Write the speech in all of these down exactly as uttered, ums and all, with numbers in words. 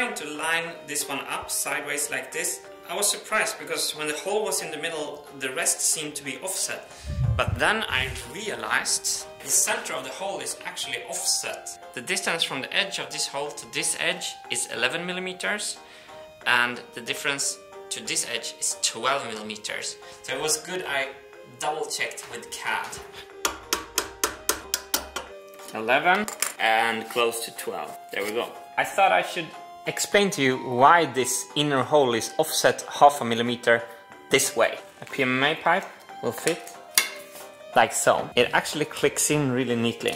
trying to line this one up sideways like this, I was surprised because when the hole was in the middle, the rest seemed to be offset. But then I realized the center of the hole is actually offset. The distance from the edge of this hole to this edge is eleven millimeters, and the difference to this edge is twelve millimeters. So it was good I double checked with C A D. eleven and close to twelve. There we go. I thought I should explain to you why this inner hole is offset half a millimeter this way. A P M M A pipe will fit like so. It actually clicks in really neatly.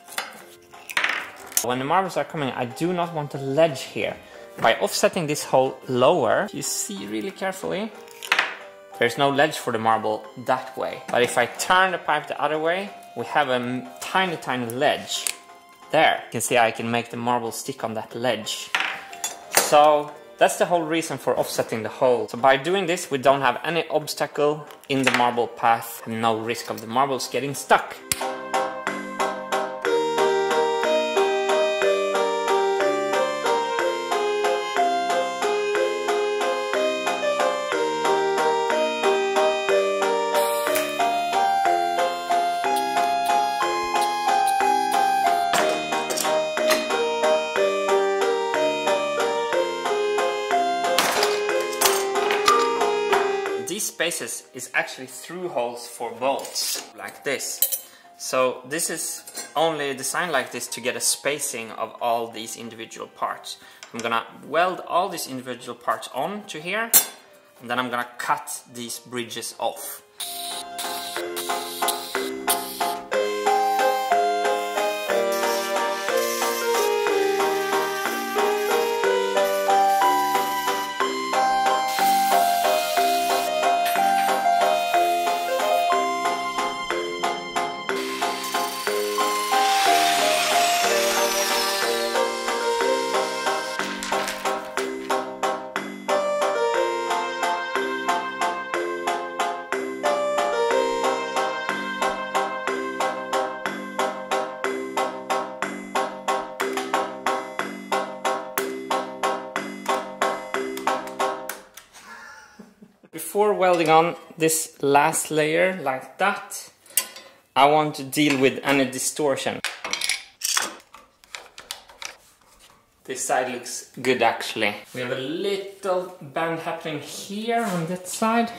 When the marbles are coming, I do not want a ledge here. By offsetting this hole lower, you see really carefully, there's no ledge for the marble that way. But if I turn the pipe the other way, we have a tiny, tiny ledge. There, you can see I can make the marble stick on that ledge. So that's the whole reason for offsetting the hole. So by doing this, we don't have any obstacle in the marble path and no risk of the marbles getting stuck. Spaces is actually through holes for bolts like this. So this is only designed like this to get a spacing of all these individual parts. I'm gonna weld all these individual parts on to here, and then I'm gonna cut these bridges off. Before welding on this last layer like that, I want to deal with any distortion. This side looks good actually. We have a little bend happening here on that side.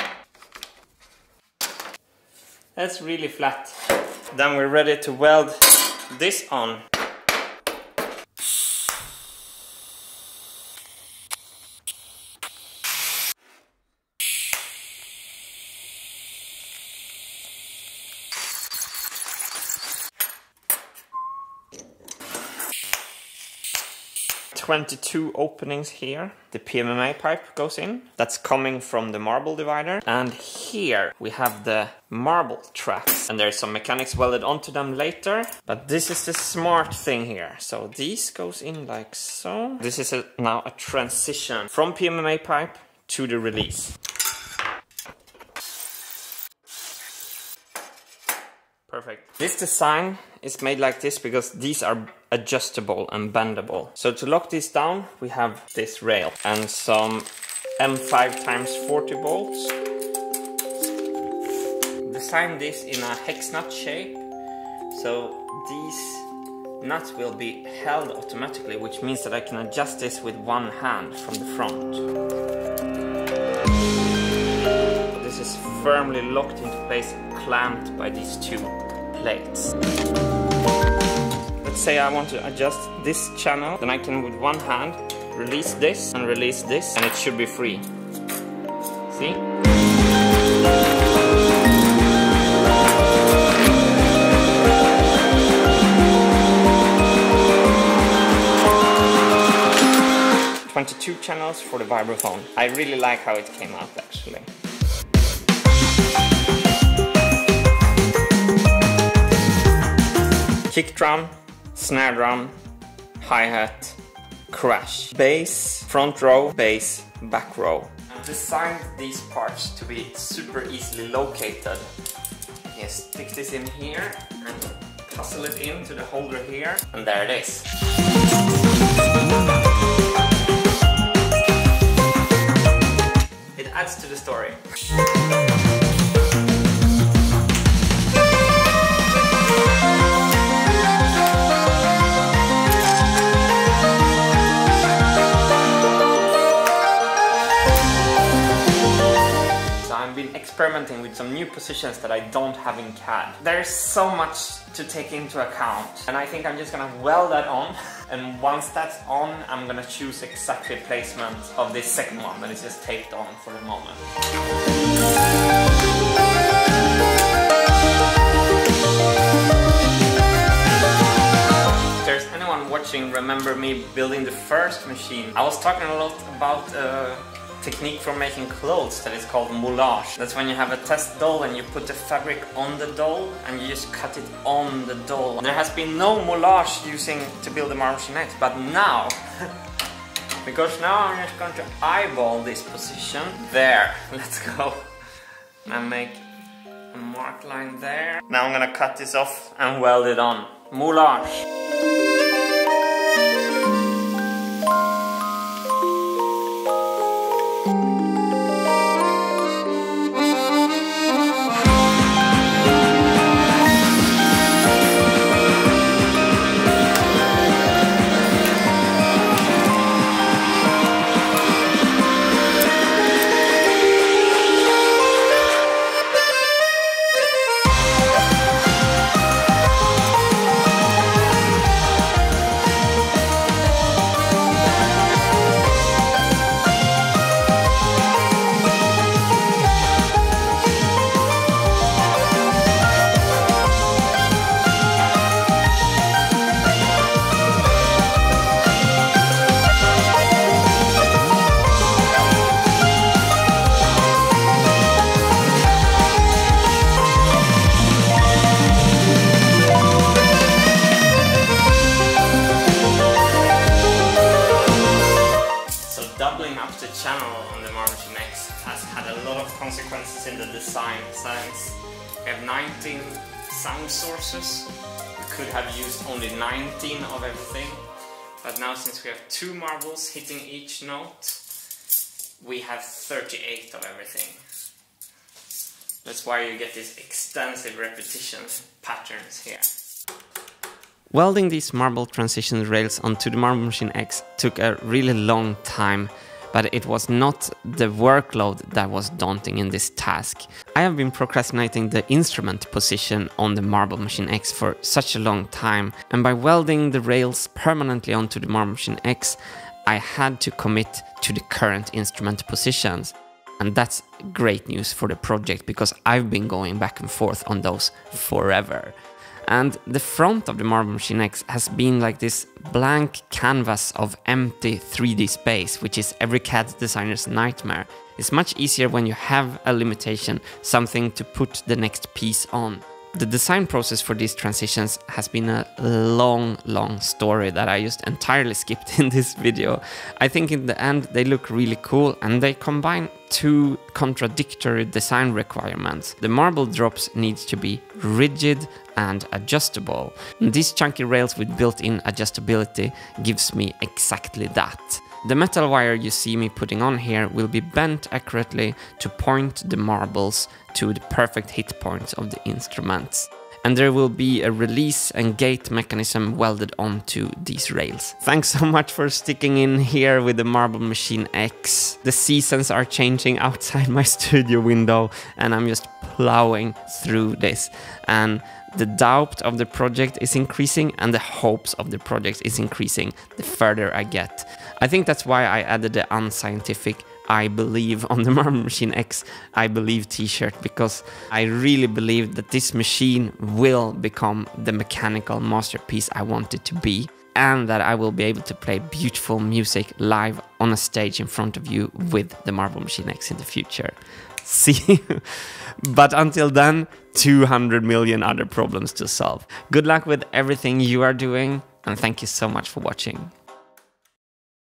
That's really flat. Then we're ready to weld this on. twenty-two openings here. The P M M A pipe goes in. That's coming from the marble divider. And here we have the marble tracks. And there's some mechanics welded onto them later. But this is the smart thing here. So these goes in like so. This is a, now a transition from P M M A pipe to the release. Perfect. This design is made like this because these are adjustable and bendable. So to lock this down, we have this rail and some M five times forty bolts. Design this in a hex nut shape, so these nuts will be held automatically, which means that I can adjust this with one hand from the front. This is firmly locked into place, clamped by these two plates. Let's say I want to adjust this channel, then I can with one hand release this and release this, and it should be free. See? twenty-two channels for the vibraphone. I really like how it came out actually. Kick drum, snare drum, hi-hat, crash. Bass, front row, bass, back row. I've designed these parts to be super easily located. You stick this in here and puzzle it into the holder here, and there it is. adds to the story. Experimenting with some new positions that I don't have in C A D. There's so much to take into account, and I think I'm just gonna weld that on, and once that's on, I'm gonna choose exactly placement of this second one that is just taped on for the moment. If there's anyone watching remember me building the first machine, I was talking a lot about uh, technique for making clothes that is called moulage. That's when you have a test doll and you put the fabric on the doll and you just cut it on the doll. There has been no moulage using to build the Marble Machine X, but now, because now I'm just going to eyeball this position. There, let's go. And make a mark line there. Now I'm gonna cut this off and weld it on. Moulage. Consequences in the design since we have nineteen sound sources. We could have used only nineteen of everything, but now since we have two marbles hitting each note, we have thirty-eight of everything. That's why you get these extensive repetition patterns here. Welding these marble transition rails onto the Marble Machine X took a really long time, but it was not the workload that was daunting in this task. I have been procrastinating the instrument position on the Marble Machine X for such a long time, and by welding the rails permanently onto the Marble Machine X, I had to commit to the current instrument positions. And that's great news for the project, because I've been going back and forth on those forever. And the front of the Marble Machine X has been like this blank canvas of empty three D space, which is every C A D designer's nightmare. It's much easier when you have a limitation, something to put the next piece on. The design process for these transitions has been a long, long story that I just entirely skipped in this video. I think in the end they look really cool, and they combine two contradictory design requirements. The marble drops need to be rigid and adjustable. And these chunky rails with built-in adjustability gives me exactly that. The metal wire you see me putting on here will be bent accurately to point the marbles to the perfect hit points of the instruments. And there will be a release and gate mechanism welded onto these rails. Thanks so much for sticking in here with the Marble Machine X. The seasons are changing outside my studio window, and I'm just plowing through this. And the doubt of the project is increasing, and the hopes of the project is increasing the further I get. I think that's why I added the unscientific I believe on the Marble Machine X I believe t-shirt, because I really believe that this machine will become the mechanical masterpiece I want it to be, and that I will be able to play beautiful music live on a stage in front of you with the Marble Machine X in the future. See? But until then, two hundred million other problems to solve. Good luck with everything you are doing, and thank you so much for watching.